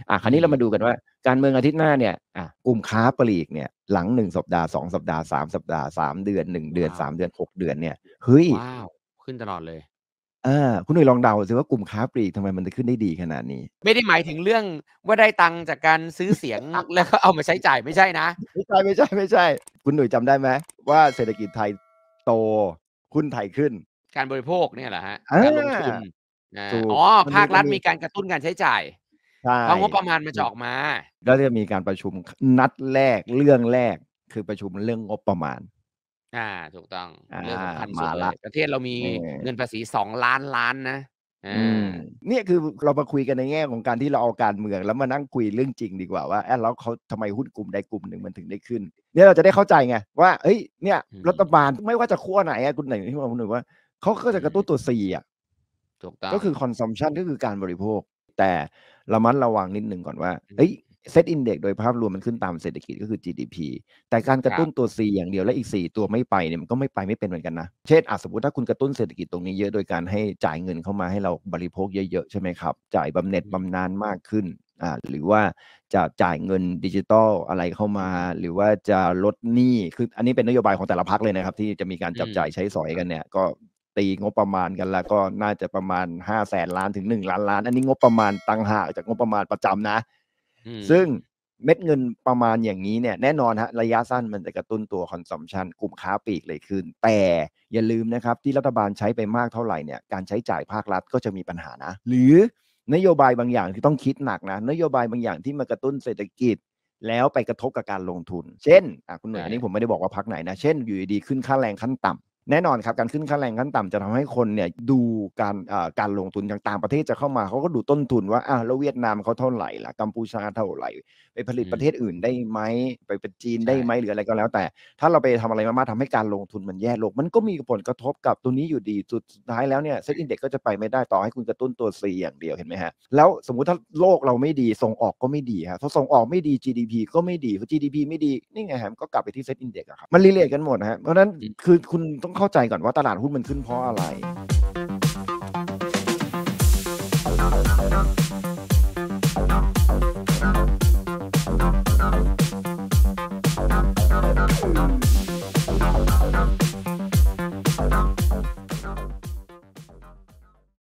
คราวนี้เรามาดูกันว่าการเมืองอาทิตย์หน้าเนี่ยกลุ่มค้าปลีกเนี่ยหลัง1สัปดาห์2สัปดาห์3สัปดาห์3เดือน1เดือน3เดือน6เดือนเนี่ยเฮ้ยว้าวขึ้นตลอดเลยคุณหนุ่ยลองเดาสิว่ากลุ่มค้าปลีกทำไมมันจะขึ้นได้ดีขนาดนี้ไม่ได้หมายถึงเรื่องว่าได้ตังค์จากการซื้อเสียงแล้วก็เอามาใช้จ่ายไม่ใช่นะไม่ใช่คุณหนุ่ยจำได้ไหมว่าเศรษฐกิจไทยโตหุ้นไทยขึ้นการบริโภคเนี่ยเหรอฮะอาการลงทุนถูกอ๋อภาครัฐมันมีมีการกระตุ้นการใช้จ่ายใช่เพราะงบประมาณมันจะออกมาก็จะมีการประชุมนัดแรกเรื่องแรกคือประชุมเรื่องงบประมาณถูกต้องอาเรื่องสำคัญสุดมาแล้วเลยประเทศเรามีนี่เงินภาษี2,000,000,000นะออืมาเนี่ยคือเรามาคุยกันในแง่ของการที่เราเอาการเมืองแล้วมานั่งคุยเรื่องจริงดีกว่าว่าแล้วเขาทำไมหุ้นกลุ่มใดกลุ่มหนึ่งมันถึงได้ขึ้นเนี่ยเราจะได้เข้าใจไงว่าเฮ้ยเนี่ยอืรัฐมบาลไม่ว่าจะขั้วไหนคุณไหนที่บอกคุณหนึ่งว่าเขาก็จะกระตุ้นตัว C ถูกต้องก็คือ consumption ก็คือการบริโภคแต่ระมัดระวังนิดหนึ่งก่อนว่าอืเฮ้ยม Set Index โดยภาพรวมมันขึ้นตามเศรษฐกิจก็คือ GDP แต่การกระตุ้นครับตัว C อย่างเดียวและอีก4ตัวไม่ไปเนี่ยมันก็ไม่ไปไม่เป็นเหมือนกันนะเช่นสมมุติถ้าคุณกระตุ้นเศรษฐกิจตรงนี้เยอะโดยการให้จ่ายเงินเข้ามาให้เราบริโภคเยอะๆใช่ไหมครับจ่ายบำเหน็จอืมบำนาญมากขึ้นหรือว่าจะจ่ายเงินดิจิทัลอะไรเข้ามาหรือว่าจะลดหนี้คืออันนี้เป็นนโยบายของแต่ละพรรคเลยนะครับที่จะมีการจับจ่ายใช้สอยกันเนี่ยก็ตีงบประมาณกันแล้วก็น่าจะประมาณ500,000,000,000ถึง1,000,000,000อันนี้งบประมาณต่างหากจากงบประมาณประจำนะอืมซึ่งเม็ดเงินประมาณอย่างนี้เนี่ยแน่นอนฮะระยะสั้นมันจะกระตุ้นตัว consumption กลุ่มค้าปลีกเลยขึ้นแต่อย่าลืมนะครับที่รัฐบาลใช้ไปมากเท่าไหร่เนี่ยการใช้จ่ายภาครัฐก็จะมีปัญหานะหรือนโยบายบางอย่างที่ต้องคิดหนักนะนโยบายบางอย่างที่มากระตุ้นเศรษฐกิจแล้วไปกระทบกับการลงทุนเช่นคุณหน่วยใช่อันนี้ผมไม่ได้บอกว่าพรรคไหนนะเช่นอยู่ดีๆขึ้นค่าแรงขั้นต่ำแน่นอนครับการขึ้นค่าแรงขั้นต่ำจะทำให้คนเนี่ยดูการลงทุนต่างประเทศจะเข้ามาเขาก็ดูต้นทุนว่าแล้วเวียดนามเขาเท่าไหร่ล่ะกัมพูชาเท่าไหร่ไปผลิตประเทศอื่นได้ไหมไปเป็นจีนได้ไหมหรืออะไรก็แล้วแต่ถ้าเราไปทำอะไรมากๆทำให้การลงทุนมันแย่ลงมันก็มีผลกระทบกับตัวนี้อยู่ดีสุดท้ายแล้วเนี่ยเซ็ตอินเด็กก็จะไปไม่ได้ต่อให้คุณกระตุ้นตัว C อย่างเดียวเห็นไหมฮะแล้วสมมุติถ้าโลกเราไม่ดีส่งออกก็ไม่ดีครับพอส่งออกไม่ดี GDP ก็ไม่ดีพอ GDP ไม่ดีนี่ไงครับก็กลับไปที่เซ็ตอินเด็กครับมันรีเลทกันหมดฮะเพราะนั้นอืมคือคุณต้องเข้าใจก่อนว่าตลาดหุ้นมันขึ้นเพราะอะไร